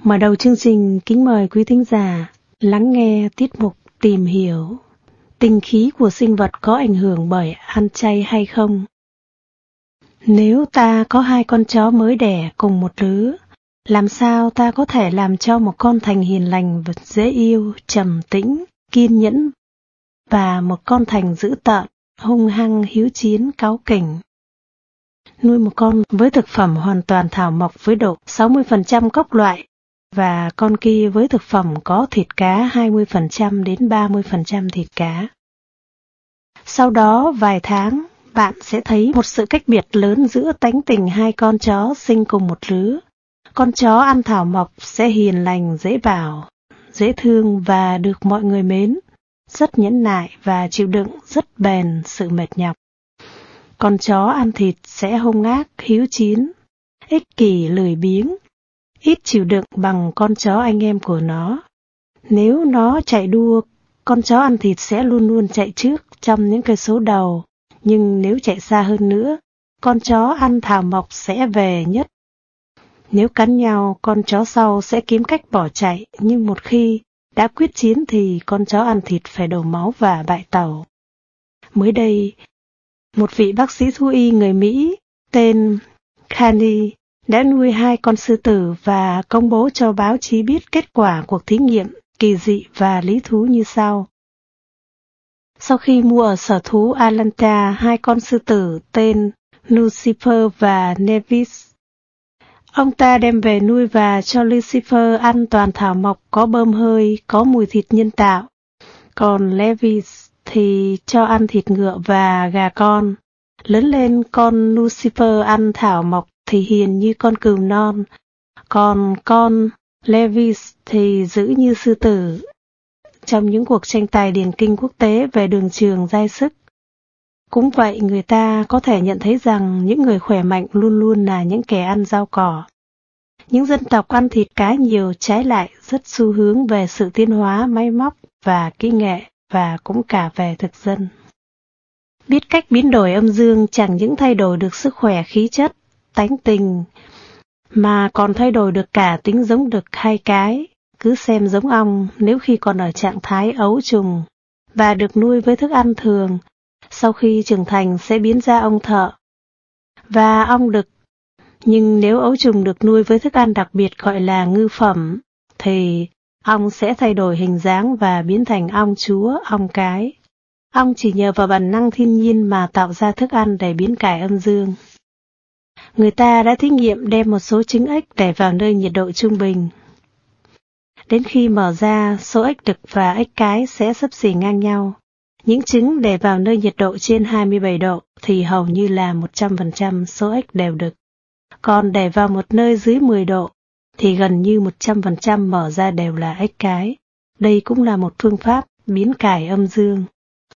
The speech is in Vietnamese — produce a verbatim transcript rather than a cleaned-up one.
Mở đầu chương trình, kính mời quý thính giả lắng nghe tiết mục Tìm hiểu tinh khí của sinh vật có ảnh hưởng bởi ăn chay hay không. Nếu ta có hai con chó mới đẻ cùng một lứa, làm sao ta có thể làm cho một con thành hiền lành và dễ yêu, trầm tĩnh, kiên nhẫn, và một con thành dữ tợn, hung hăng, hiếu chiến, cáu kỉnh? Nuôi một con với thực phẩm hoàn toàn thảo mộc với độ sáu mươi phần trăm cốc loại, và con kia với thực phẩm có thịt cá hai mươi phần trăm đến ba mươi phần trăm thịt cá. Sau đó vài tháng, bạn sẽ thấy một sự cách biệt lớn giữa tánh tình hai con chó sinh cùng một lứa. Con chó ăn thảo mộc sẽ hiền lành, dễ bảo, dễ thương và được mọi người mến, rất nhẫn nại và chịu đựng rất bền sự mệt nhọc. Con chó ăn thịt sẽ hung ác, hiếu chiến, ích kỷ, lười biếng, ít chịu đựng bằng con chó anh em của nó. Nếu nó chạy đua, con chó ăn thịt sẽ luôn luôn chạy trước trong những cây số đầu, nhưng nếu chạy xa hơn nữa, con chó ăn thảo mộc sẽ về nhất. Nếu cắn nhau, con chó sau sẽ kiếm cách bỏ chạy, nhưng một khi đã quyết chiến thì con chó ăn thịt phải đổ máu và bại tàu. Mới đây, một vị bác sĩ thú y người Mỹ tên Kani đã nuôi hai con sư tử và công bố cho báo chí biết kết quả cuộc thí nghiệm kỳ dị và lý thú như sau. Sau khi mua ở sở thú Atlanta hai con sư tử tên Lucifer và Nevis, ông ta đem về nuôi và cho Lucifer ăn toàn thảo mộc có bơm hơi, có mùi thịt nhân tạo, còn Nevis thì cho ăn thịt ngựa và gà con. Lớn lên, con Lucifer ăn thảo mộc thì hiền như con cừu non, còn con Levis thì dữ như sư tử. Trong những cuộc tranh tài điền kinh quốc tế về đường trường dai sức. Cũng vậy, người ta có thể nhận thấy rằng những người khỏe mạnh luôn luôn là những kẻ ăn rau cỏ. Những dân tộc ăn thịt cá nhiều trái lại rất xu hướng về sự tiến hóa, máy móc và kỹ nghệ, và cũng cả về thực dân. Biết cách biến đổi âm dương chẳng những thay đổi được sức khỏe, khí chất, tánh tình, mà còn thay đổi được cả tính giống đực hay cái. Cứ xem giống ong, nếu khi còn ở trạng thái ấu trùng và được nuôi với thức ăn thường, sau khi trưởng thành sẽ biến ra ong thợ và ong đực. Nhưng nếu ấu trùng được nuôi với thức ăn đặc biệt gọi là ngư phẩm, thì ong sẽ thay đổi hình dáng và biến thành ong chúa, ong cái. Ong chỉ nhờ vào bản năng thiên nhiên mà tạo ra thức ăn để biến cải âm dương. Người ta đã thí nghiệm đem một số trứng ếch để vào nơi nhiệt độ trung bình. Đến khi mở ra, số ếch đực và ếch cái sẽ xấp xỉ ngang nhau. Những trứng để vào nơi nhiệt độ trên hai mươi bảy độ thì hầu như là một trăm phần trăm số ếch đều đực. Còn để vào một nơi dưới mười độ thì gần như một trăm phần trăm mở ra đều là ếch cái. Đây cũng là một phương pháp biến cải âm dương.